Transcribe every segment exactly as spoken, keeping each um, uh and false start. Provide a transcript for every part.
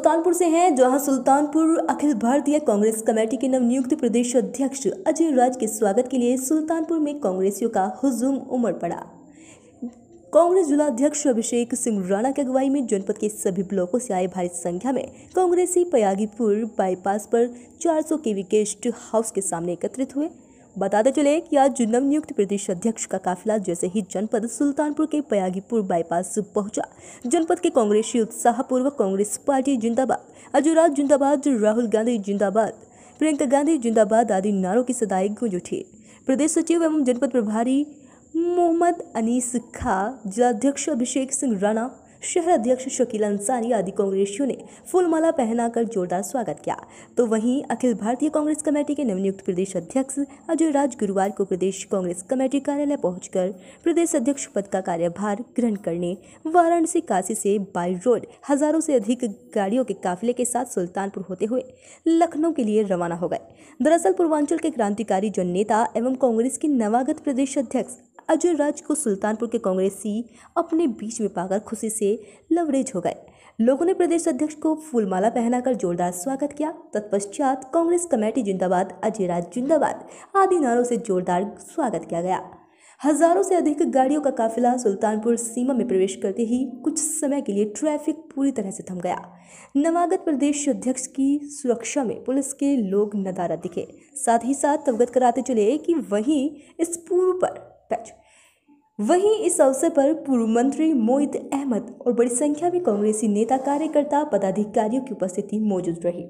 सुल्तानपुर से हैं, जहां सुल्तानपुर अखिल भारतीय कांग्रेस कमेटी के नवनियुक्त प्रदेश अध्यक्ष अजय राज के स्वागत के लिए सुल्तानपुर में कांग्रेसियों का हुजूम उमड़ पड़ा। कांग्रेस जिला अध्यक्ष अभिषेक सिंह राणा की अगुवाई में जनपद के सभी ब्लॉकों से आए भारी संख्या में कांग्रेसी पयागीपुर बाईपास पर चार सौ केवी गेस्ट हाउस के सामने एकत्रित हुए। बताते चले कि आज नवनियुक्त प्रदेश अध्यक्ष का काफिला जैसे ही जनपद सुल्तानपुर के पयागीपुर बाईपास पहुंचा, जनपद के कांग्रेसी उत्साहपूर्वक कांग्रेस पार्टी जिंदाबाद, अजय राज जिंदाबाद, राहुल गांधी जिंदाबाद, प्रियंका गांधी जिंदाबाद आदि नारों की सदाई गूंज उठी। प्रदेश सचिव एवं जनपद प्रभारी मोहम्मद अनीस खा, जिलाध्यक्ष अभिषेक सिंह राणा, शहर अध्यक्ष शकील अंसारी आदि कांग्रेसियों ने फूलमाला पहनाकर जोरदार स्वागत किया। तो वहीं अखिल भारतीय कांग्रेस कमेटी के नवनियुक्त प्रदेश अध्यक्ष अजय राज गुरुवार को प्रदेश कांग्रेस कमेटी कार्यालय पहुंचकर प्रदेश अध्यक्ष पद का कार्यभार ग्रहण करने वाराणसी काशी से बाई रोड हजारों से अधिक गाड़ियों के काफिले के साथ सुल्तानपुर होते हुए लखनऊ के लिए रवाना हो गए। दरअसल पूर्वांचल के क्रांतिकारी जन नेता एवं कांग्रेस के नवागत प्रदेश अध्यक्ष अजय राज को सुल्तानपुर के कांग्रेसी अपने बीच में पाकर खुशी से लवरेज हो गए। लोगों ने प्रदेश अध्यक्ष को फूलमाला पहनाकर जोरदार स्वागत किया। तत्पश्चात कांग्रेस कमेटी जिंदाबाद, अजय राज जिंदाबाद आदि नारों से जोरदार स्वागत किया गया। हजारों से अधिक गाड़ियों का काफिला सुल्तानपुर सीमा में प्रवेश करते ही कुछ समय के लिए ट्रैफिक पूरी तरह से थम गया। नवागत प्रदेश अध्यक्ष की सुरक्षा में पुलिस के लोग नदारद दिखे। साथ ही साथ अवगत कराते चले कि वहीं इस पूर्व पर वहीं इस अवसर पर पूर्व मंत्री मोहित अहमद और बड़ी संख्या में कांग्रेसी नेता, कार्यकर्ता, पदाधिकारियों की उपस्थिति मौजूद रही।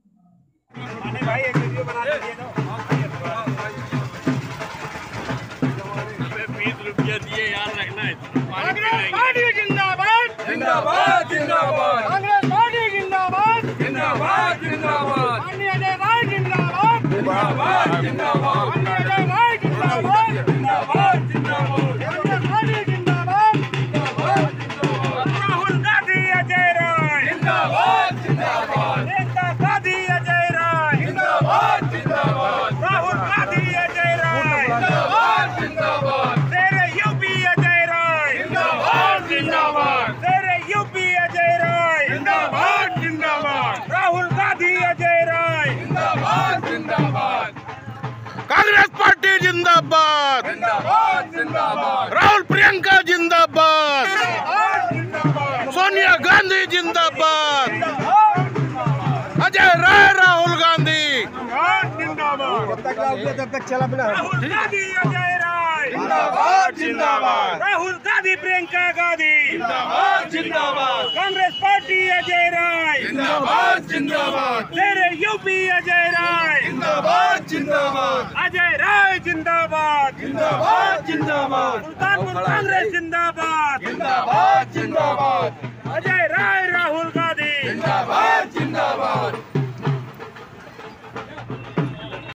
कांग्रेस पार्टी जिंदाबाद जिंदाबाद जिंदाबाद, कांग्रेस पार्टी जिंदाबाद जिंदाबाद जिंदाबाद, अजय राज जिंदाबाद जिंदाबाद जिंदाबाद, अजय राज जिंदाबाद जिंदाबाद जिंदाबाद, कांग्रेस पार्टी जिंदाबाद जिंदाबाद जिंदाबाद, राहुल गांधी अजय राज जिंदाबाद जिंदाबाद, प्रियंका गांधी अजय राज जिंदाबाद जिंदाबाद, राहुल गांधी अजय राज जिंदाबाद जिंदाबाद, तेरे यूपी अजय राज जिंदाबाद जिंदाबाद, तेरे यूपी अजय राज जिंदाबाद जिंदाबाद, राहुल गांधी अजय राज जिंदाबाद जिंदाबाद, कांग्रेस पार्टी जिंदाबाद जिंदाबाद जिंदाबाद, राहुल प्रियंका जिंदाबाद, जिंदाबाद सोनिया गांधी जिंदाबाद, अजय राय राहुल गांधी जिंदाबाद, जब तक चला बना राहुल गांधी अजय राय जिंदाबाद जिंदाबाद, राहुल गांधी प्रियंका गांधी जिंदाबाद जिंदाबाद, कांग्रेस पार्टी अजय राय जिंदाबाद जिंदाबाद, तेरे यूपी अजय राय जिंदाबाद जिंदाबाद, अजय राय जिंदाबाद, जिंदाबाद जिंदाबाद, सुल्तानपुर कांग्रेस जिंदाबाद, जिंदाबाद जिंदाबाद।